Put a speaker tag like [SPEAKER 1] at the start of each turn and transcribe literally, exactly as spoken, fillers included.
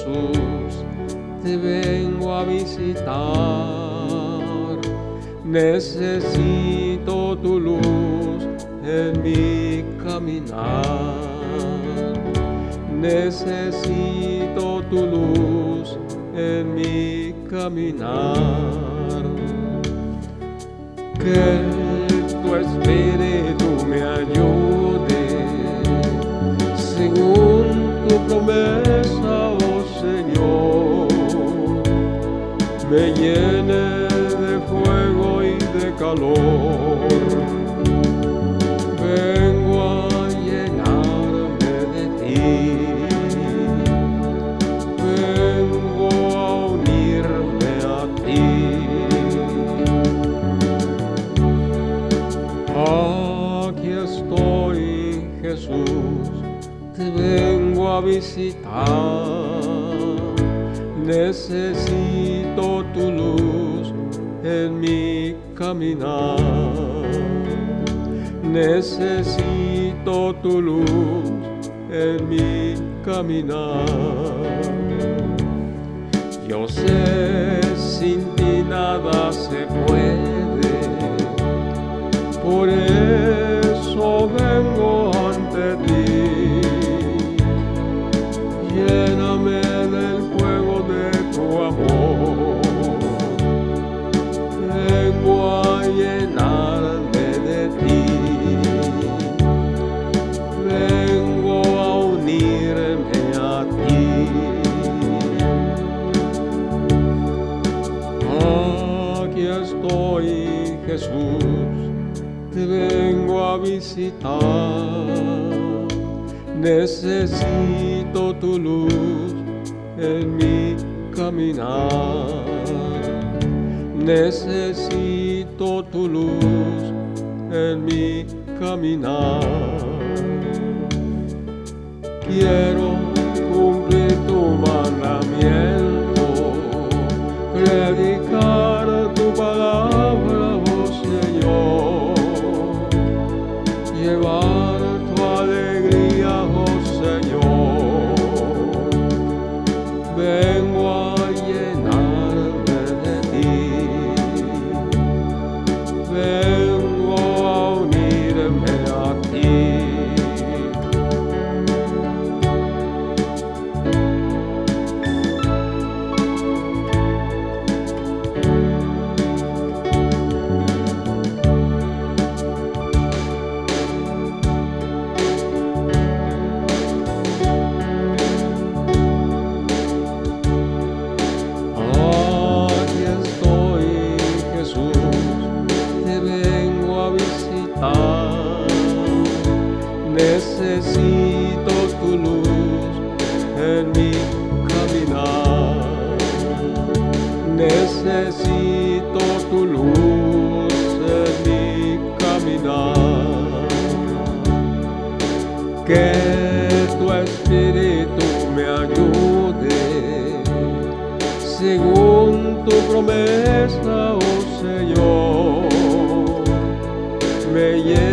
[SPEAKER 1] Jesús, te vengo a visitar. Necesito tu luz en mi caminar. Necesito tu luz en mi caminar. Que tu espíritu me ayude según tu promesa, oh Señor. Me llene de fuego y de calor. Vengo a llenarme de ti. Vengo a unirme a ti. Aquí estoy, Jesús, te vengo a visitar. Necesito tu luz en mi caminar. Necesito tu luz en mi caminar. Yo sé, sin ti nada se puede. Por eso vengo ante ti. Lléname del fuego de tu amor. Vengo a llenarme de ti. Vengo a unirme a ti. Aquí estoy, Jesús, te vengo a visitar. Necesito tu luz en mi caminar. Necesito tu luz en mi caminar. Quiero cumplir tu mandamiento, predicar tu palabra, oh Señor, llevar tu alegría, oh Señor. Vengo a llenarme de ti. Vengo a unirme a ti. Necesito tu luz en mi caminar. Necesito tu luz en mi caminar. Que tu espíritu me ayude según tu promesa, oh Señor. Me llene